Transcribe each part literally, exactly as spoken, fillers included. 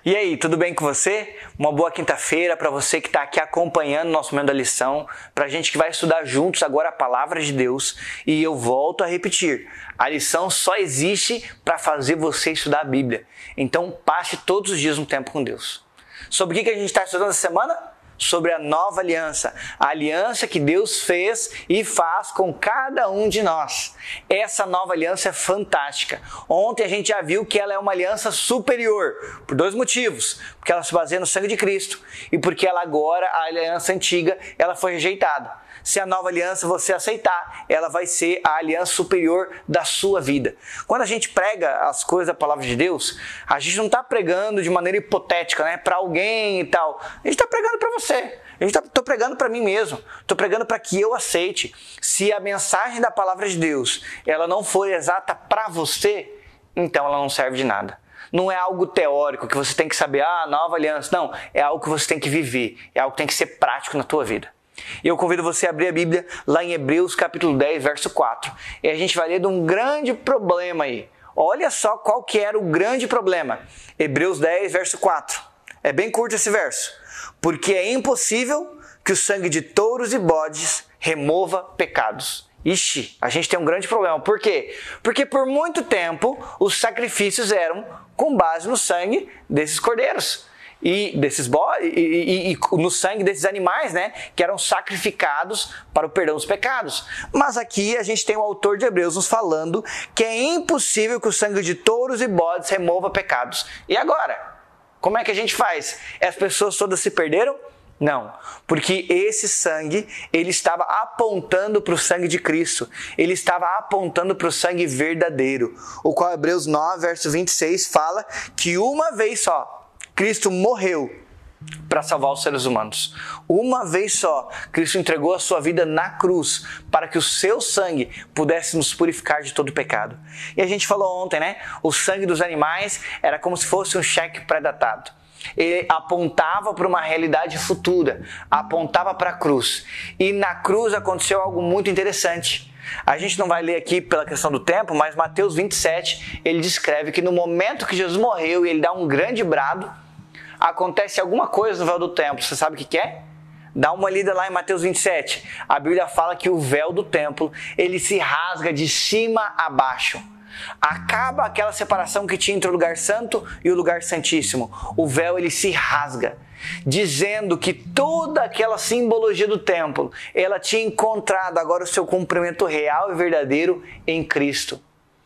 E aí, tudo bem com você? Uma boa quinta-feira para você que está aqui acompanhando o nosso momento da lição, para a gente que vai estudar juntos agora a Palavra de Deus. E eu volto a repetir, a lição só existe para fazer você estudar a Bíblia. Então passe todos os dias um tempo com Deus. Sobre o que a gente está estudando essa semana? Sobre a nova aliança, a aliança que Deus fez e faz com cada um de nós. Essa nova aliança é fantástica. Ontem a gente já viu que ela é uma aliança superior, por dois motivos. Porque ela se baseia no sangue de Cristo e porque ela agora, a aliança antiga, ela foi rejeitada. Se a nova aliança você aceitar, ela vai ser a aliança superior da sua vida. Quando a gente prega as coisas da palavra de Deus, a gente não está pregando de maneira hipotética, né, para alguém e tal. A gente está pregando para você. Eu estou pregando para mim mesmo. Estou pregando para que eu aceite. Se a mensagem da palavra de Deus ela não for exata para você, então ela não serve de nada. Não é algo teórico que você tem que saber, ah, nova aliança. Não, é algo que você tem que viver. É algo que tem que ser prático na tua vida. E eu convido você a abrir a Bíblia lá em Hebreus capítulo dez, verso quatro. E a gente vai ler de um grande problema aí. Olha só qual que era o grande problema. Hebreus dez, verso quatro. É bem curto esse verso. Porque é impossível que o sangue de touros e bodes remova pecados. Ixi, a gente tem um grande problema. Por quê? Porque por muito tempo os sacrifícios eram com base no sangue desses cordeiros. E, desses bo- e, e, e no sangue desses animais, né, que eram sacrificados para o perdão dos pecados. Mas aqui a gente tem o autor de Hebreus nos falando que é impossível que o sangue de touros e bodes remova pecados. E agora? Como é que a gente faz? As pessoas todas se perderam? Não, porque esse sangue, ele estava apontando para o sangue de Cristo. Ele estava apontando para o sangue verdadeiro. O qual Hebreus nove, verso vinte e seis fala que uma vez só Cristo morreu para salvar os seres humanos. Uma vez só, Cristo entregou a sua vida na cruz para que o seu sangue pudesse nos purificar de todo pecado. E a gente falou ontem, né? O sangue dos animais era como se fosse um cheque pré-datado. Ele apontava para uma realidade futura, apontava para a cruz. E na cruz aconteceu algo muito interessante. A gente não vai ler aqui pela questão do tempo, mas Mateus vinte e sete, ele descreve que no momento que Jesus morreu e ele dá um grande brado, acontece alguma coisa no véu do templo. Você sabe o que que é? Dá uma lida lá em Mateus vinte e sete. A Bíblia fala que o véu do templo, ele se rasga de cima a baixo. Acaba aquela separação que tinha entre o lugar santo e o lugar santíssimo. O véu, ele se rasga, dizendo que toda aquela simbologia do templo, ela tinha encontrado agora o seu cumprimento real e verdadeiro em Cristo.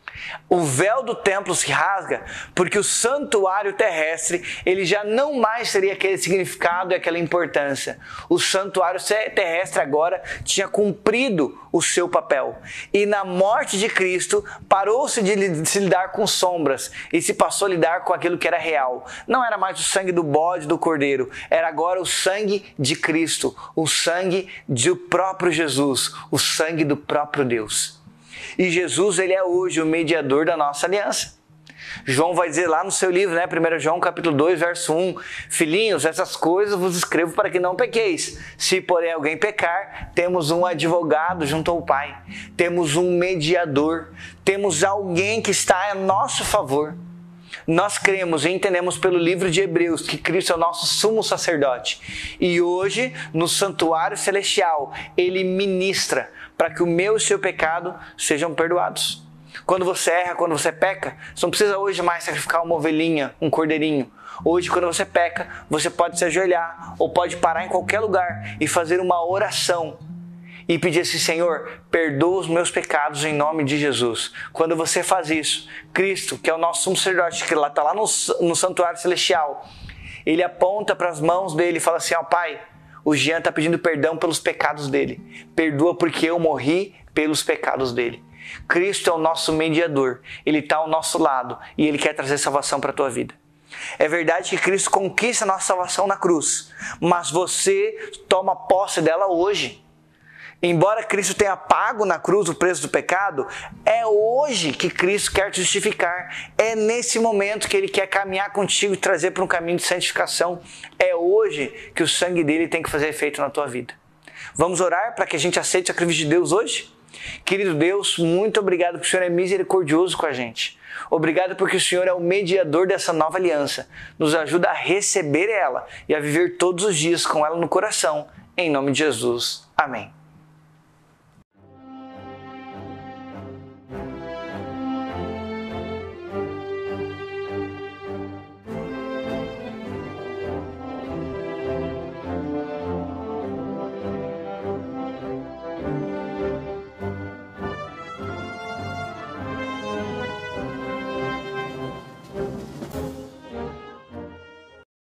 O véu do templo se rasga porque o santuário terrestre ele já não mais teria aquele significado e aquela importância. O santuário terrestre agora tinha cumprido o seu papel. E na morte de Cristo parou-se de se lidar com sombras e se passou a lidar com aquilo que era real. Não era mais o sangue do bode, do cordeiro. Era agora o sangue de Cristo, o sangue do próprio Jesus, o sangue do próprio Deus. E Jesus, ele é hoje o mediador da nossa aliança. João vai dizer lá no seu livro, né, primeiro João capítulo dois, verso um, filhinhos, essas coisas vos escrevo para que não pequeis. Se porém alguém pecar, temos um advogado junto ao Pai. Temos um mediador. Temos alguém que está a nosso favor. Nós cremos e entendemos pelo livro de Hebreus que Cristo é o nosso sumo sacerdote. E hoje, no santuário celestial, ele ministra para que o meu e o seu pecado sejam perdoados. Quando você erra, quando você peca, você não precisa hoje mais sacrificar uma ovelhinha, um cordeirinho. Hoje, quando você peca, você pode se ajoelhar ou pode parar em qualquer lugar e fazer uma oração e pedir assim, Senhor, perdoa os meus pecados em nome de Jesus. Quando você faz isso, Cristo, que é o nosso sumo sacerdote, que está lá no, no santuário celestial, ele aponta para as mãos dele e fala assim, ó Pai, o Jean está pedindo perdão pelos pecados dele. Perdoa porque eu morri pelos pecados dele. Cristo é o nosso mediador. Ele está ao nosso lado e ele quer trazer salvação para a tua vida. É verdade que Cristo conquista a nossa salvação na cruz, mas você toma posse dela hoje. Embora Cristo tenha pago na cruz o preço do pecado, é hoje que Cristo quer te justificar. É nesse momento que Ele quer caminhar contigo e trazer para um caminho de santificação. É hoje que o sangue dele tem que fazer efeito na tua vida. Vamos orar para que a gente aceite o sacrifício de Deus hoje? Querido Deus, muito obrigado porque o Senhor é misericordioso com a gente. Obrigado porque o Senhor é o mediador dessa nova aliança. Nos ajuda a receber ela e a viver todos os dias com ela no coração. Em nome de Jesus. Amém.